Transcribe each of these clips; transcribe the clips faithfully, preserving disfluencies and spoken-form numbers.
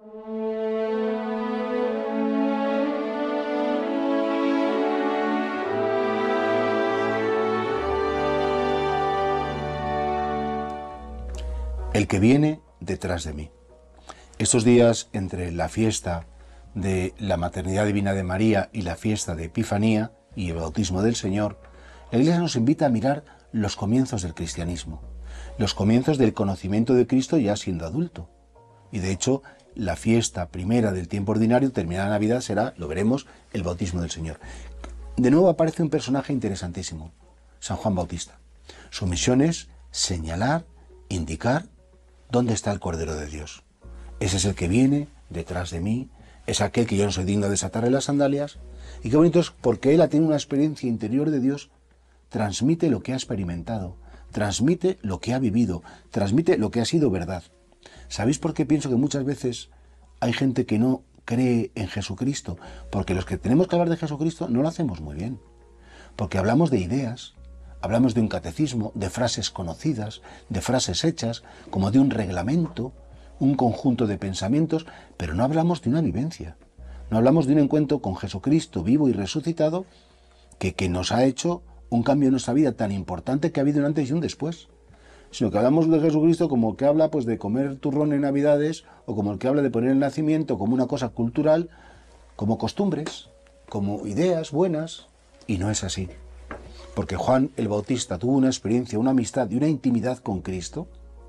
El que viene detrás de mí. Estos días entre la fiesta de la maternidad divina de María y la fiesta de Epifanía y el bautismo del Señor, la Iglesia nos invita a mirar los comienzos del cristianismo, los comienzos del conocimiento de Cristo ya siendo adulto. Y de hecho, la fiesta primera del tiempo ordinario, terminada la Navidad, será, lo veremos, el bautismo del Señor. De nuevo aparece un personaje interesantísimo, San Juan Bautista. Su misión es señalar, indicar dónde está el Cordero de Dios. Ese es el que viene detrás de mí, es aquel que yo no soy digno de desatarle las sandalias. Y qué bonito es porque él ha tenido una experiencia interior de Dios, transmite lo que ha experimentado, transmite lo que ha vivido, transmite lo que ha sido verdad. ¿Sabéis por qué pienso que muchas veces hay gente que no cree en Jesucristo? Porque los que tenemos que hablar de Jesucristo no lo hacemos muy bien. Porque hablamos de ideas, hablamos de un catecismo, de frases conocidas, de frases hechas, como de un reglamento, un conjunto de pensamientos, pero no hablamos de una vivencia. No hablamos de un encuentro con Jesucristo vivo y resucitado que, que nos ha hecho un cambio en nuestra vida tan importante que ha habido un antes y un después. Sino que hablamos de Jesucristo como el que habla pues, de comer turrón en Navidades o como el que habla de poner el nacimiento como una cosa cultural, como costumbres, como ideas buenas, y no es así. Porque Juan el Bautista tuvo una experiencia, una amistad y una intimidad con Cristo,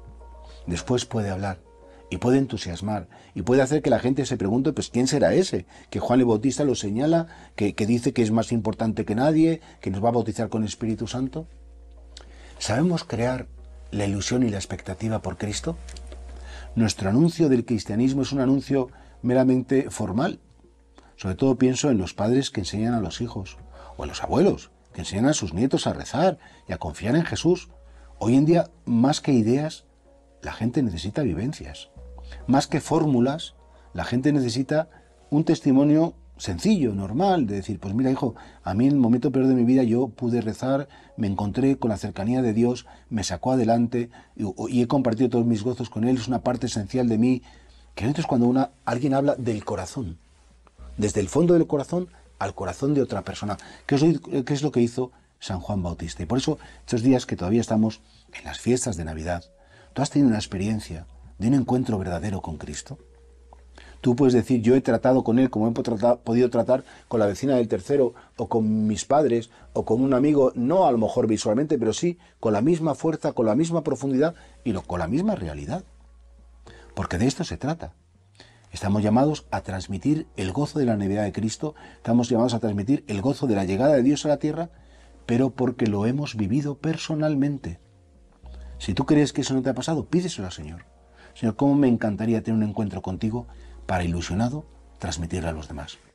después puede hablar y puede entusiasmar y puede hacer que la gente se pregunte, pues ¿quién será ese? Que Juan el Bautista lo señala, que, que dice que es más importante que nadie, que nos va a bautizar con el Espíritu Santo. ¿Sabemos crear la ilusión y la expectativa por Cristo? Nuestro anuncio del cristianismo es un anuncio meramente formal. Sobre todo pienso en los padres que enseñan a los hijos, o en los abuelos, que enseñan a sus nietos a rezar y a confiar en Jesús. Hoy en día, más que ideas, la gente necesita vivencias. Más que fórmulas, la gente necesita un testimonio sencillo, normal, de decir, pues mira hijo, a mí en el momento peor de mi vida yo pude rezar, me encontré con la cercanía de Dios, me sacó adelante y, y he compartido todos mis gozos con Él, es una parte esencial de mí. Que es cuando una, alguien habla del corazón, desde el fondo del corazón al corazón de otra persona, que es, que es lo que hizo San Juan Bautista. Y por eso, estos días que todavía estamos en las fiestas de Navidad, tú has tenido una experiencia de un encuentro verdadero con Cristo. Tú puedes decir, yo he tratado con Él como he tratado, podido tratar con la vecina del tercero, o con mis padres, o con un amigo, no a lo mejor visualmente, pero sí con la misma fuerza, con la misma profundidad y lo, con la misma realidad. Porque de esto se trata. Estamos llamados a transmitir el gozo de la Navidad de Cristo, estamos llamados a transmitir el gozo de la llegada de Dios a la tierra, pero porque lo hemos vivido personalmente. Si tú crees que eso no te ha pasado, pídeselo al Señor. Señor, cómo me encantaría tener un encuentro contigo para, ilusionado, transmitirle a los demás.